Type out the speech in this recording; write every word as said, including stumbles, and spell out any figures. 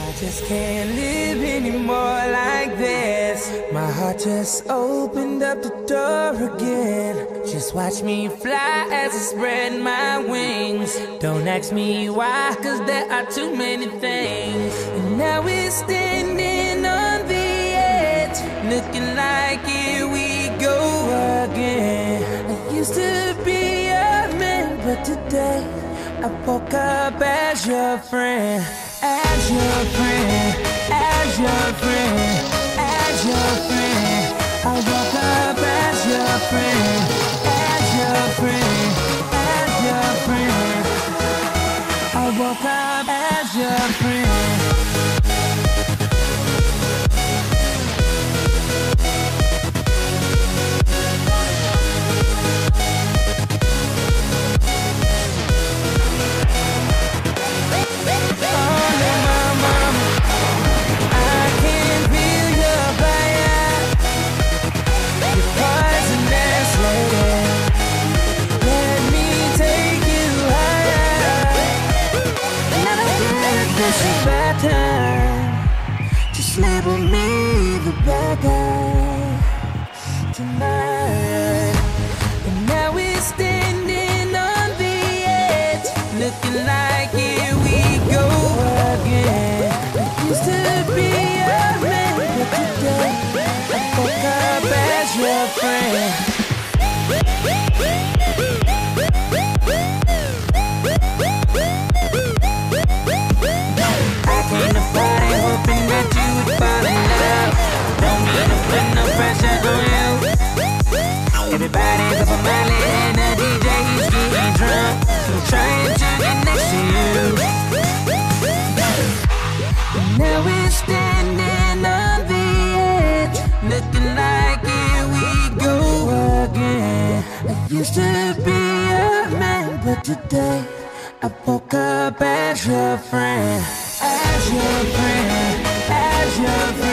I just can't live anymore like this. My heart just opened up the door again. Just watch me fly as I spread my wings. Don't ask me why, cause there are too many things. And now we're standing on the edge, looking like here we go again. I used to be a man, but today I woke up as your friend. As your friend, as your friend, as your friend. I woke up as your friend, as your friend, as your friend. I woke up as your friend. Just label me the bad guy tonight. And now we're standing on the edge, looking like here we go again. I used to be a man, but today I woke up as your friend. Everybody's up on my lid and the D J, he's getting drunk. I'm trying to get next to you. And now we're standing on the edge, looking like here we go again. I used to be a man, but today I woke up as your friend. As your friend, as your friend.